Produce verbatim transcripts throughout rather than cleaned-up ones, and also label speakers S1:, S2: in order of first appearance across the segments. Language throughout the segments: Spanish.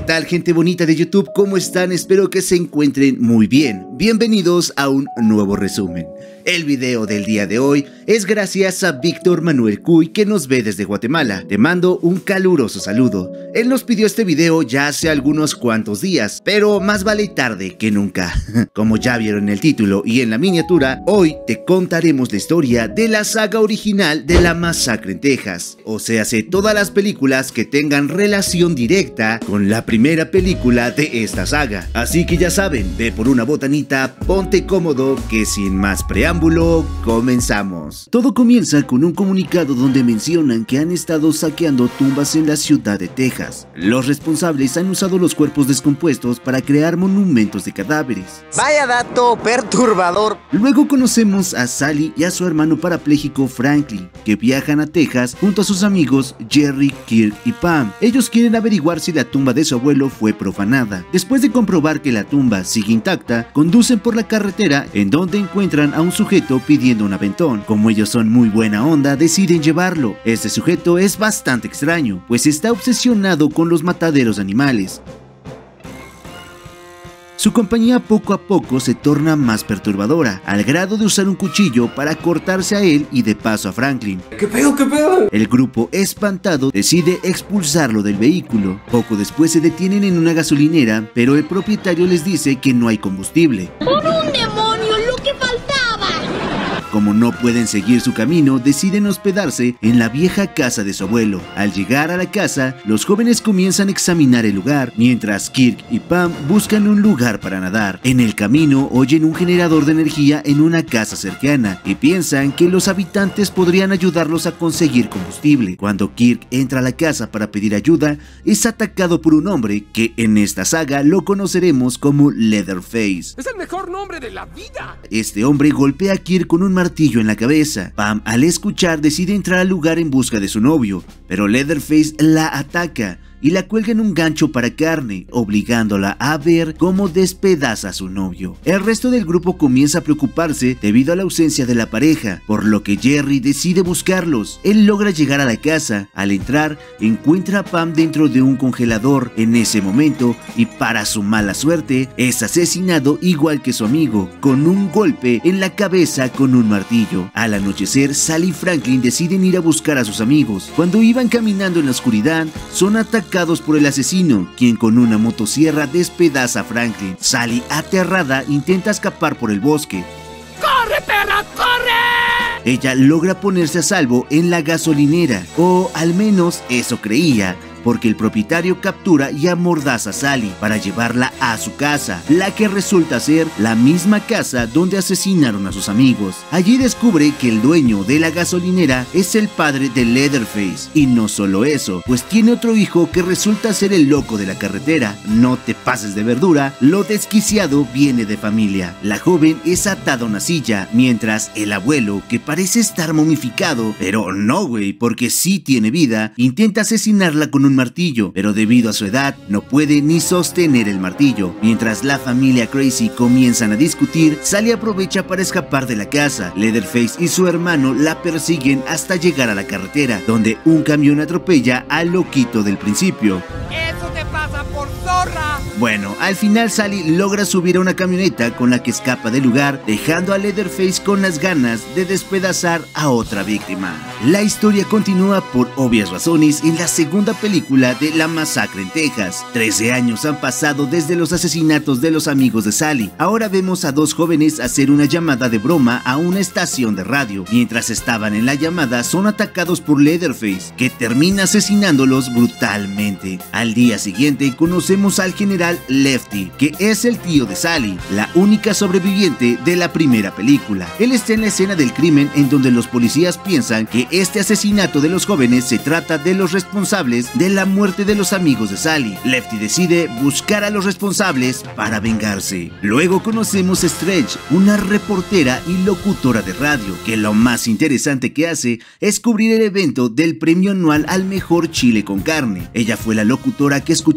S1: tal, gente bonita de YouTube? ¿Cómo están? Espero que se encuentren muy bien. Bienvenidos a un nuevo resumen. El video del día de hoy es gracias a Víctor Manuel Cuy, que nos ve desde Guatemala. Te mando un caluroso saludo. Él nos pidió este video ya hace algunos cuantos días, pero más vale tarde que nunca. Como ya vieron en el título y en la miniatura, hoy te contaremos la historia de la saga original de La Masacre en Texas. O sea, sé todas las películas que tengan relación directa con la primera película de esta saga. Así que ya saben, ve por una botanita, ponte cómodo, que sin más preámbulo, comenzamos. Todo comienza con un comunicado donde mencionan que han estado saqueando tumbas en la ciudad de Texas. Los responsables han usado los cuerpos descompuestos para crear monumentos de cadáveres.
S2: Vaya dato perturbador.
S1: Luego conocemos a Sally y a su hermano parapléjico Franklin, que viajan a Texas junto a sus amigos Jerry, Kirk y Pam. Ellos quieren averiguar si la tumba de su abuelo fue profanada. Después de comprobar que la tumba sigue intacta, conducen por la carretera en donde encuentran a un sujeto pidiendo un aventón. Como ellos son muy buena onda, deciden llevarlo. Este sujeto es bastante extraño, pues está obsesionado con los mataderos de animales. Su compañía poco a poco se torna más perturbadora, al grado de usar un cuchillo para cortarse a él y de paso a Franklin.
S2: ¿Qué pedo, qué pedo?
S1: El grupo, espantado, decide expulsarlo del vehículo. Poco después se detienen en una gasolinera, pero el propietario les dice que no hay combustible.
S3: ¡Por un demonio, lo que faltaba!
S1: Como no pueden seguir su camino, deciden hospedarse en la vieja casa de su abuelo. Al llegar a la casa, los jóvenes comienzan a examinar el lugar, mientras Kirk y Pam buscan un lugar para nadar. En el camino, oyen un generador de energía en una casa cercana y piensan que los habitantes podrían ayudarlos a conseguir combustible. Cuando Kirk entra a la casa para pedir ayuda, es atacado por un hombre que en esta saga lo conoceremos como Leatherface.
S4: ¡Es el mejor nombre de la vida!
S1: Este hombre golpea a Kirk con un martillo en la cabeza. Pam, al escuchar, decide entrar al lugar en busca de su novio, pero Leatherface la ataca y la cuelga en un gancho para carne, obligándola a ver cómo despedaza a su novio. El resto del grupo comienza a preocuparse debido a la ausencia de la pareja, por lo que Jerry decide buscarlos. Él logra llegar a la casa. Al entrar, encuentra a Pam dentro de un congelador en ese momento y, para su mala suerte, es asesinado igual que su amigo, con un golpe en la cabeza con un martillo. Al anochecer, Sally y Franklin deciden ir a buscar a sus amigos. Cuando iban caminando en la oscuridad, son atacados por el asesino, quien con una motosierra despedaza a Franklin. Sally, aterrada, intenta escapar por el bosque.
S4: ¡Corre, perra, corre!
S1: Ella logra ponerse a salvo en la gasolinera, o al menos eso creía, porque el propietario captura y amordaza a Sally para llevarla a su casa, la que resulta ser la misma casa donde asesinaron a sus amigos. Allí descubre que el dueño de la gasolinera es el padre de Leatherface, y no solo eso, pues tiene otro hijo que resulta ser el loco de la carretera. No te pases de verdura, lo desquiciado viene de familia. La joven es atada a una silla, mientras el abuelo, que parece estar momificado, pero no güey, porque sí tiene vida, intenta asesinarla con un martillo, pero debido a su edad no puede ni sostener el martillo. Mientras la familia Crazy comienzan a discutir, Sally aprovecha para escapar de la casa. Leatherface y su hermano la persiguen hasta llegar a la carretera, donde un camión atropella al loquito del principio.
S4: ¡Eso te pasa por zorra!
S1: Bueno, al final Sally logra subir a una camioneta con la que escapa del lugar, dejando a Leatherface con las ganas de despedazar a otra víctima. La historia continúa por obvias razones en la segunda película de La Masacre en Texas. trece años han pasado desde los asesinatos de los amigos de Sally. Ahora vemos a dos jóvenes hacer una llamada de broma a una estación de radio. Mientras estaban en la llamada, son atacados por Leatherface, que termina asesinándolos brutalmente. Al día siguiente conocemos al general Lefty, que es el tío de Sally, la única sobreviviente de la primera película. Él está en la escena del crimen, en donde los policías piensan que este asesinato de los jóvenes se trata de los responsables de la muerte de los amigos de Sally. Lefty decide buscar a los responsables para vengarse. Luego conocemos a Stretch, una reportera y locutora de radio, que lo más interesante que hace es cubrir el evento del premio anual al mejor chile con carne. Ella fue la locutora que escuchó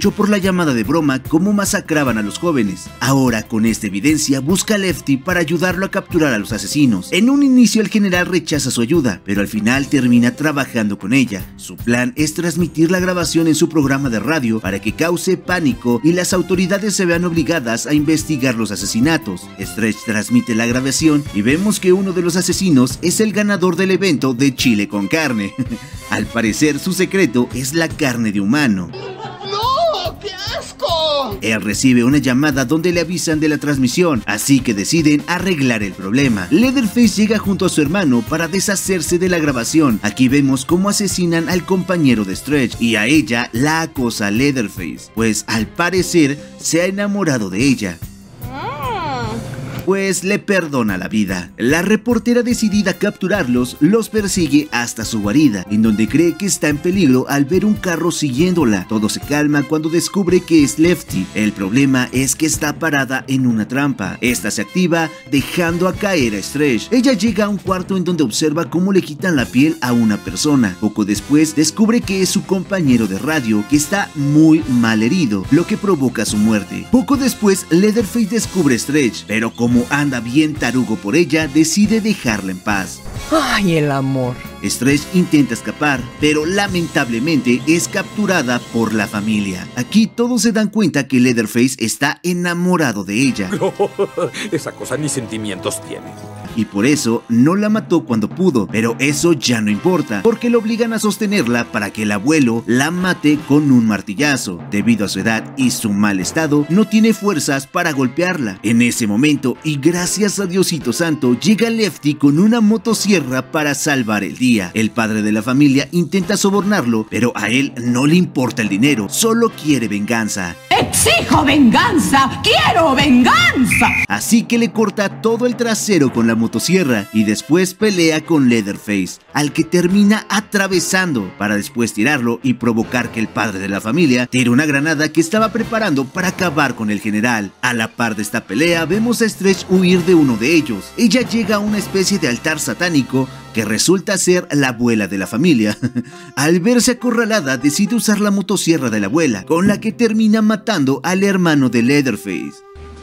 S1: mucho por la llamada de broma cómo masacraban a los jóvenes. Ahora, con esta evidencia, busca a Lefty para ayudarlo a capturar a los asesinos. En un inicio el general rechaza su ayuda, pero al final termina trabajando con ella. Su plan es transmitir la grabación en su programa de radio para que cause pánico y las autoridades se vean obligadas a investigar los asesinatos. Stretch transmite la grabación y vemos que uno de los asesinos es el ganador del evento de chile con carne. Al parecer su secreto es la carne de humano.
S2: ¡No! ¡Qué asco!
S1: Él recibe una llamada donde le avisan de la transmisión, así que deciden arreglar el problema. Leatherface llega junto a su hermano para deshacerse de la grabación. Aquí vemos cómo asesinan al compañero de Stretch y a ella la acosa Leatherface, pues al parecer se ha enamorado de ella, pues le perdona la vida. La reportera, decidida a capturarlos, los persigue hasta su guarida, en donde cree que está en peligro al ver un carro siguiéndola. Todo se calma cuando descubre que es Lefty. El problema es que está parada en una trampa. Esta se activa dejando a caer a Stretch. Ella llega a un cuarto en donde observa cómo le quitan la piel a una persona. Poco después descubre que es su compañero de radio, que está muy mal herido, lo que provoca su muerte. Poco después Leatherface descubre a Stretch, pero como Como anda bien tarugo por ella, decide dejarla en paz.
S4: Ay, el amor.
S1: Stretch intenta escapar, pero lamentablemente es capturada por la familia. Aquí todos se dan cuenta que Leatherface está enamorado de ella.
S5: No, esa cosa ni sentimientos tiene.
S1: Y por eso no la mató cuando pudo, pero eso ya no importa, porque lo obligan a sostenerla para que el abuelo la mate con un martillazo. Debido a su edad y su mal estado, no tiene fuerzas para golpearla. En ese momento, y gracias a Diosito Santo, llega Lefty con una motosierra para salvar el día. El padre de la familia intenta sobornarlo, pero a él no le importa el dinero, solo quiere venganza.
S6: ¡Exijo venganza! ¡Quiero venganza!
S1: Así que le corta todo el trasero con la motosierra y después pelea con Leatherface, al que termina atravesando para después tirarlo y provocar que el padre de la familia tire una granada que estaba preparando para acabar con el general. A la par de esta pelea vemos a Stretch huir de uno de ellos. Ella llega a una especie de altar satánico que resulta ser la abuela de la familia. Al verse acorralada, decide usar la motosierra de la abuela, con la que termina matando al hermano de Leatherface.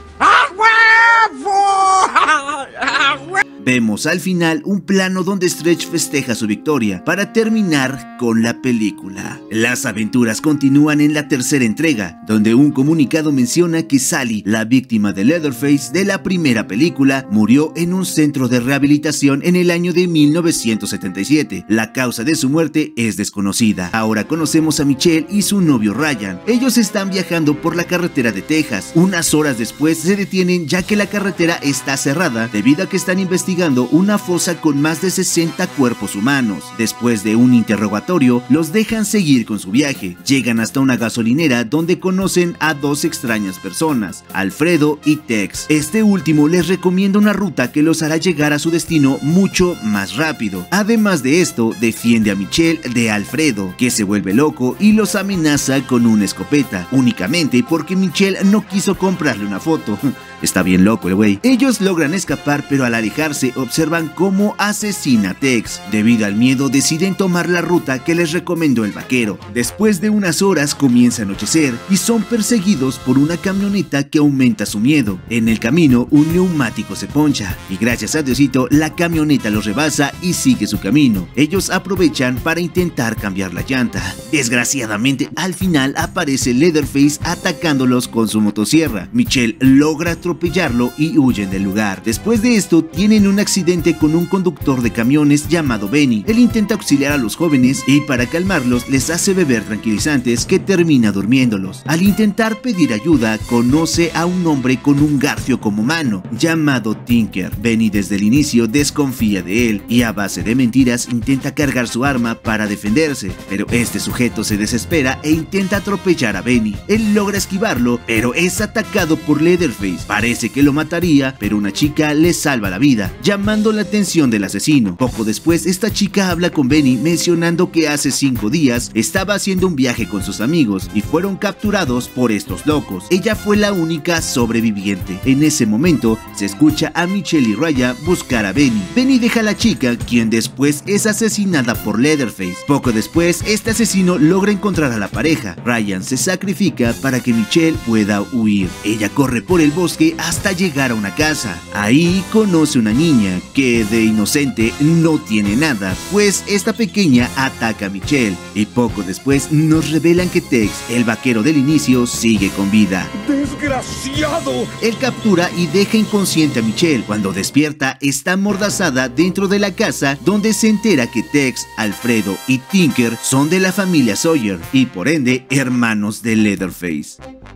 S1: Vemos al final un plano donde Stretch festeja su victoria para terminar con la película. Las aventuras continúan en la tercera entrega, donde un comunicado menciona que Sally, la víctima de Leatherface de la primera película, murió en un centro de rehabilitación en el año de mil novecientos setenta y siete. La causa de su muerte es desconocida. Ahora conocemos a Michelle y su novio Ryan. Ellos están viajando por la carretera de Texas. Unas horas después se detienen ya que la carretera está cerrada debido a que están investigando una fosa con más de sesenta cuerpos humanos. Después de un interrogatorio, los dejan seguir con su viaje. Llegan hasta una gasolinera donde conocen a dos extrañas personas, Alfredo y Tex. Este último les recomienda una ruta que los hará llegar a su destino mucho más rápido. Además de esto, defiende a Michelle de Alfredo, que se vuelve loco y los amenaza con una escopeta, únicamente porque Michelle no quiso comprarle una foto. Está bien loco el güey. Ellos logran escapar, pero al alejarse observan cómo asesina a Tex. Debido al miedo deciden tomar la ruta que les recomendó el vaquero. Después de unas horas comienza a anochecer y son perseguidos por una camioneta que aumenta su miedo. En el camino un neumático se poncha y gracias a Diosito la camioneta los rebasa y sigue su camino. Ellos aprovechan para intentar cambiar la llanta. Desgraciadamente al final aparece Leatherface atacándolos con su motosierra. Michelle logra atropellarlo y huyen del lugar. Después de esto tienen un accidente con un conductor de camiones llamado Benny. Él intenta auxiliar a los jóvenes y para calmarlos les hace beber tranquilizantes que termina durmiéndolos. Al intentar pedir ayuda conoce a un hombre con un garfio como mano llamado Tinker. Benny desde el inicio desconfía de él y a base de mentiras intenta cargar su arma para defenderse, pero este sujeto se desespera e intenta atropellar a Benny. Él logra esquivarlo, pero es atacado por Leatherface. Parece que lo mataría, pero una chica le salva la vida. llamando la atención del asesino. Poco después, esta chica habla con Benny mencionando que hace cinco días estaba haciendo un viaje con sus amigos y fueron capturados por estos locos. Ella fue la única sobreviviente. En ese momento, se escucha a Michelle y Raya buscar a Benny. Benny deja a la chica, quien después es asesinada por Leatherface. Poco después, este asesino logra encontrar a la pareja. Ryan se sacrifica para que Michelle pueda huir. Ella corre por el bosque hasta llegar a una casa. Ahí conoce una niña que de inocente no tiene nada, pues esta pequeña ataca a Michelle. Y poco después nos revelan que Tex, el vaquero del inicio, sigue con vida.
S5: ¡Desgraciado!
S1: Él captura y deja inconsciente a Michelle. Cuando despierta, está amordazada dentro de la casa, donde se entera que Tex, Alfredo y Tinker son de la familia Sawyer y por ende hermanos de Leatherface.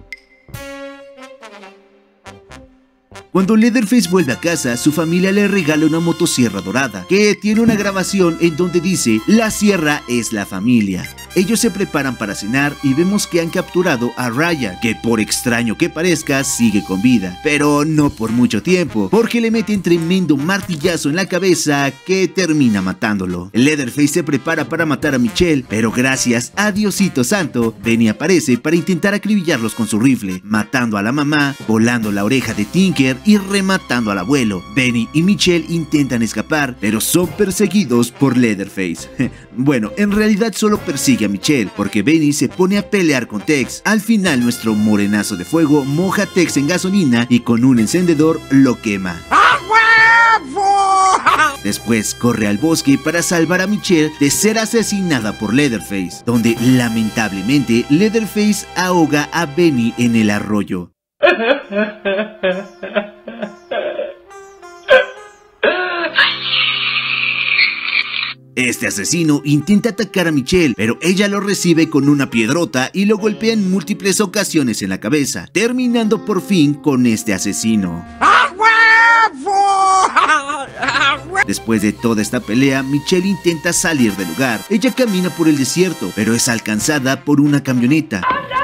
S1: Cuando Leatherface vuelve a casa, su familia le regala una motosierra dorada, que tiene una grabación en donde dice: "La sierra es la familia". Ellos se preparan para cenar y vemos que han capturado a Raya, que por extraño que parezca sigue con vida, pero no por mucho tiempo, porque le meten tremendo martillazo en la cabeza que termina matándolo. Leatherface se prepara para matar a Michelle, pero gracias a Diosito Santo, Benny aparece para intentar acribillarlos con su rifle, matando a la mamá, volando la oreja de Tinker y rematando al abuelo. Benny y Michelle intentan escapar, pero son perseguidos por Leatherface. Bueno, en realidad solo persigue a Michelle, porque Benny se pone a pelear con Tex. Al final, nuestro morenazo de fuego moja a Tex en gasolina y con un encendedor lo quema. Después corre al bosque para salvar a Michelle de ser asesinada por Leatherface, donde lamentablemente Leatherface ahoga a Benny en el arroyo. Este asesino intenta atacar a Michelle, pero ella lo recibe con una piedrota y lo golpea en múltiples ocasiones en la cabeza, terminando por fin con este asesino. Después de toda esta pelea, Michelle intenta salir del lugar. Ella camina por el desierto, pero es alcanzada por una camioneta.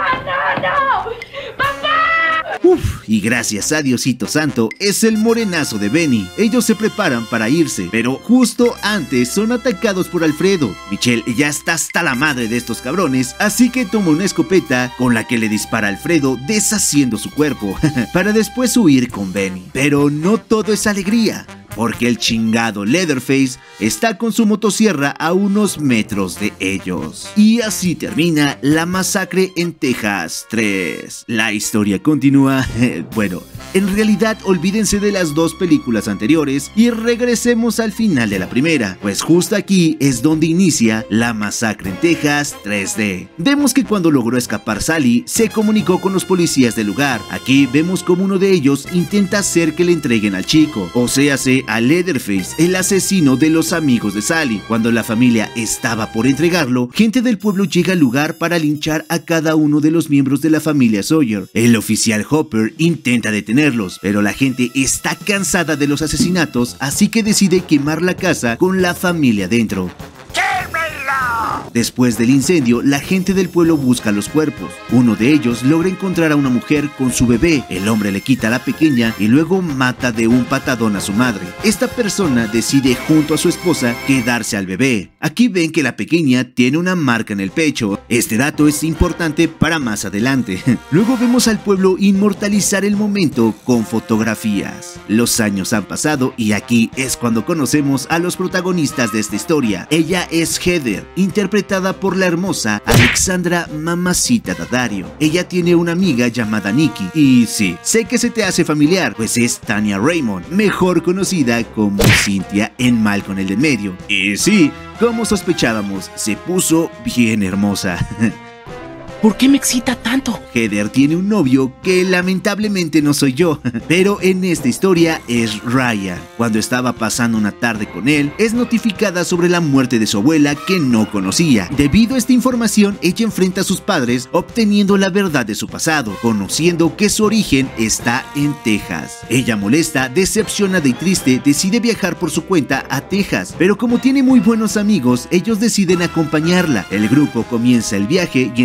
S1: Uf, y gracias a Diosito Santo, es el morenazo de Benny. Ellos se preparan para irse, pero justo antes son atacados por Alfredo. Michelle ya está hasta la madre de estos cabrones, así que toma una escopeta con la que le dispara a Alfredo, deshaciendo su cuerpo, para después huir con Benny. Pero no todo es alegría, porque el chingado Leatherface está con su motosierra a unos metros de ellos. Y así termina La Masacre en Texas tres. La historia continúa, bueno, en realidad olvídense de las dos películas anteriores y regresemos al final de la primera, pues justo aquí es donde inicia La Masacre en Texas tres D. Vemos que cuando logró escapar Sally, se comunicó con los policías del lugar. Aquí vemos como uno de ellos intenta hacer que le entreguen al chico, o sea, se a Leatherface, el asesino de los amigos de Sally. Cuando la familia estaba por entregarlo, gente del pueblo llega al lugar para linchar a cada uno de los miembros de la familia Sawyer. El oficial Hopper intenta detenerlos, pero la gente está cansada de los asesinatos, así que decide quemar la casa con la familia dentro. Después del incendio, la gente del pueblo busca los cuerpos. Uno de ellos logra encontrar a una mujer con su bebé. El hombre le quita a la pequeña y luego mata de un patadón a su madre. Esta persona decide junto a su esposa quedarse al bebé. Aquí ven que la pequeña tiene una marca en el pecho. Este dato es importante para más adelante. Luego vemos al pueblo inmortalizar el momento con fotografías. Los años han pasado y aquí es cuando conocemos a los protagonistas de esta historia. Ella es Heather, interpretada por la hermosa Alexandra Mamacita Daddario. Ella tiene una amiga llamada Nikki, y sí, sé que se te hace familiar, pues es Tanya Raymond, mejor conocida como Cynthia en Malcolm el de en medio. Y sí, como sospechábamos, se puso bien hermosa.
S7: ¿Por qué me excita tanto?
S1: Heather tiene un novio que lamentablemente no soy yo, pero en esta historia es Ryan. Cuando estaba pasando una tarde con él, es notificada sobre la muerte de su abuela que no conocía. Debido a esta información, ella enfrenta a sus padres obteniendo la verdad de su pasado, conociendo que su origen está en Texas. Ella, molesta, decepcionada y triste, decide viajar por su cuenta a Texas, pero como tiene muy buenos amigos, ellos deciden acompañarla. El grupo comienza el viaje y en el transcurso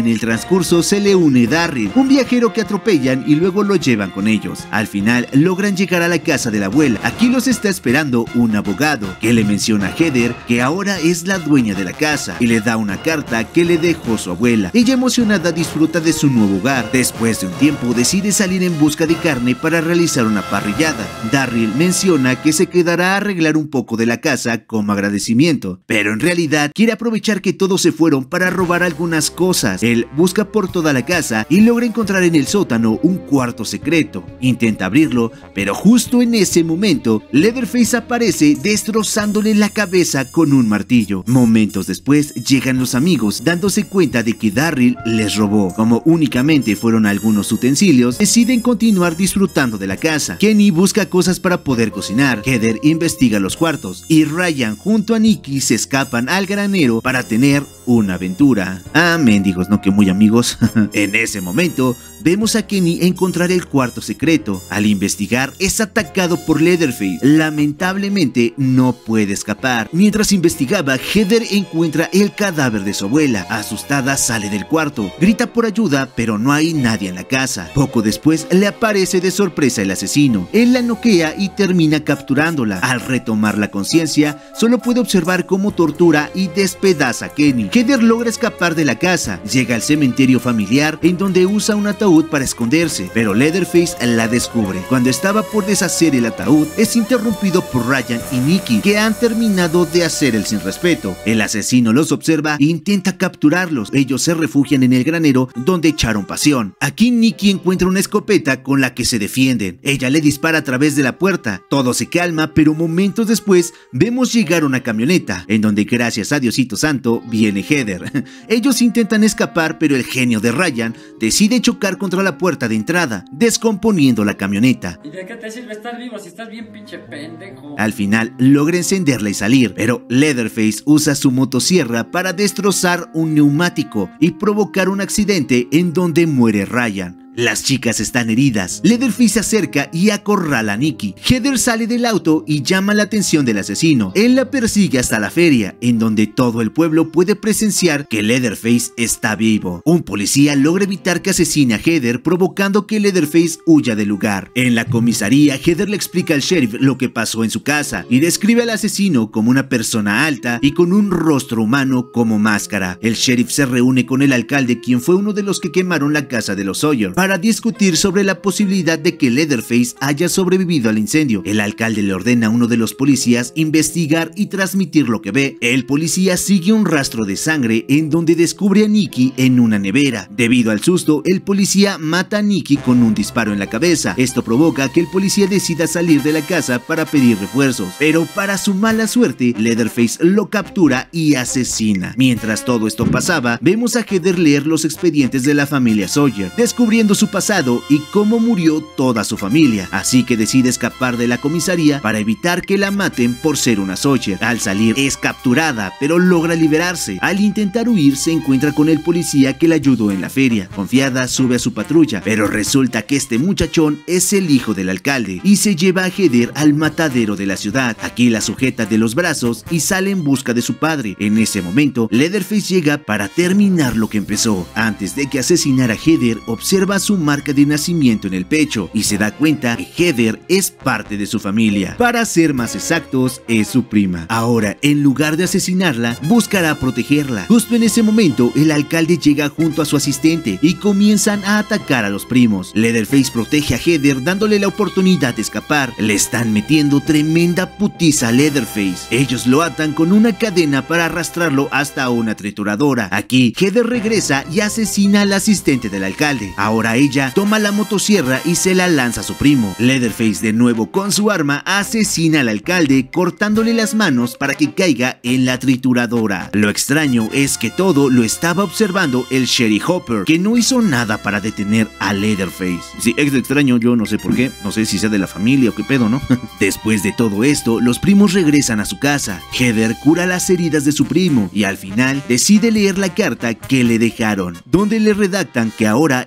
S1: transcurso se le une Darryl, un viajero que atropellan y luego lo llevan con ellos. Al final logran llegar a la casa de la abuela. Aquí los está esperando un abogado que le menciona a Heather que ahora es la dueña de la casa y le da una carta que le dejó su abuela. Ella, emocionada, disfruta de su nuevo hogar. Después de un tiempo decide salir en busca de carne para realizar una parrillada. Darryl menciona que se quedará a arreglar un poco de la casa como agradecimiento, pero en realidad quiere aprovechar que todos se fueron para robar algunas cosas. Él busca por toda la casa y logra encontrar en el sótano un cuarto secreto. Intenta abrirlo, pero justo en ese momento Leatherface aparece destrozándole la cabeza con un martillo. Momentos después llegan los amigos dándose cuenta de que Darryl les robó. Como únicamente fueron algunos utensilios, deciden continuar disfrutando de la casa. Kenny busca cosas para poder cocinar, Heather investiga los cuartos y Ryan junto a Nikki se escapan al granero para tener una aventura. Ah, mendigos, no que muy amigos. En ese momento vemos a Kenny encontrar el cuarto secreto. Al investigar es atacado por Leatherface. Lamentablemente no puede escapar. Mientras investigaba, Heather encuentra el cadáver de su abuela. Asustada sale del cuarto, grita por ayuda, pero no hay nadie en la casa. Poco después le aparece de sorpresa el asesino. Él la noquea y termina capturándola. Al retomar la conciencia, solo puede observar cómo tortura y despedaza a Kenny. Heather logra escapar de la casa, llega al cementerio familiar en donde usa un ataúd para esconderse, pero Leatherface la descubre. Cuando estaba por deshacer el ataúd, es interrumpido por Ryan y Nikki, que han terminado de hacer el sin respeto. El asesino los observa e intenta capturarlos. Ellos se refugian en el granero donde echaron pasión. Aquí Nikki encuentra una escopeta con la que se defienden. Ella le dispara a través de la puerta. Todo se calma, pero momentos después vemos llegar una camioneta, en donde gracias a Diosito Santo viene Heather. Ellos intentan escapar, pero el genio de Ryan decide chocar contra la puerta de entrada, descomponiendo la camioneta.
S8: ¿Y de qué te sirve estar vivo si estás bien pinche pendejo?
S1: Al final logra encenderla y salir, pero Leatherface usa su motosierra para destrozar un neumático y provocar un accidente en donde muere Ryan. Las chicas están heridas. Leatherface se acerca y acorrala a Nikki. Heather sale del auto y llama la atención del asesino. Él la persigue hasta la feria, en donde todo el pueblo puede presenciar que Leatherface está vivo. Un policía logra evitar que asesine a Heather, provocando que Leatherface huya del lugar. En la comisaría, Heather le explica al sheriff lo que pasó en su casa y describe al asesino como una persona alta y con un rostro humano como máscara. El sheriff se reúne con el alcalde, quien fue uno de los que quemaron la casa de los Sawyer, para discutir sobre la posibilidad de que Leatherface haya sobrevivido al incendio. El alcalde le ordena a uno de los policías investigar y transmitir lo que ve. El policía sigue un rastro de sangre en donde descubre a Nikki en una nevera. Debido al susto, el policía mata a Nikki con un disparo en la cabeza. Esto provoca que el policía decida salir de la casa para pedir refuerzos, pero para su mala suerte, Leatherface lo captura y asesina. Mientras todo esto pasaba, vemos a Heather leer los expedientes de la familia Sawyer, descubriendo su pasado y cómo murió toda su familia, así que decide escapar de la comisaría para evitar que la maten por ser una Sawyer. Al salir es capturada, pero logra liberarse. Al intentar huir se encuentra con el policía que la ayudó en la feria. Confiada sube a su patrulla, pero resulta que este muchachón es el hijo del alcalde y se lleva a Heather al matadero de la ciudad. Aquí la sujeta de los brazos y sale en busca de su padre. En ese momento Leatherface llega para terminar lo que empezó. Antes de que asesinara a Heather, observa su marca de nacimiento en el pecho y se da cuenta que Heather es parte de su familia. Para ser más exactos, es su prima. Ahora, en lugar de asesinarla, buscará protegerla. Justo en ese momento, el alcalde llega junto a su asistente y comienzan a atacar a los primos. Leatherface protege a Heather dándole la oportunidad de escapar. Le están metiendo tremenda putiza a Leatherface. Ellos lo atan con una cadena para arrastrarlo hasta una trituradora. Aquí, Heather regresa y asesina al asistente del alcalde. Ahora ella toma la motosierra y se la lanza a su primo. Leatherface, de nuevo con su arma, asesina al alcalde cortándole las manos para que caiga en la trituradora. Lo extraño es que todo lo estaba observando el sheriff Hopper, que no hizo nada para detener a Leatherface. Sí, es extraño, yo no sé por qué, no sé si sea de la familia o qué pedo, ¿no? Después de todo esto, los primos regresan a su casa. Heather cura las heridas de su primo y al final decide leer la carta que le dejaron, donde le redactan que ahora es dueño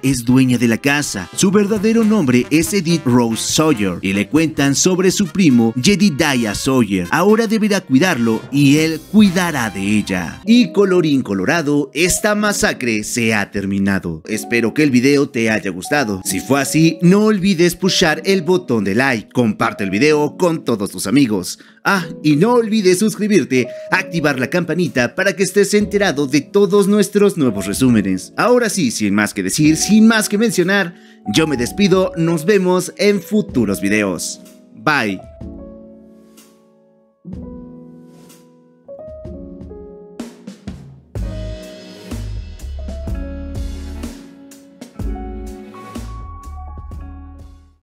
S1: dueña de la casa. Su verdadero nombre es Edith Rose Sawyer y le cuentan sobre su primo Jedediah Sawyer. Ahora deberá cuidarlo y él cuidará de ella. Y colorín colorado, esta masacre se ha terminado. Espero que el video te haya gustado. Si fue así, no olvides pushar el botón de like, comparte el video con todos tus amigos. Ah, y no olvides suscribirte, activar la campanita para que estés enterado de todos nuestros nuevos resúmenes. Ahora sí, sin más que decir, sin más que mencionar, yo me despido, nos vemos en futuros videos. Bye.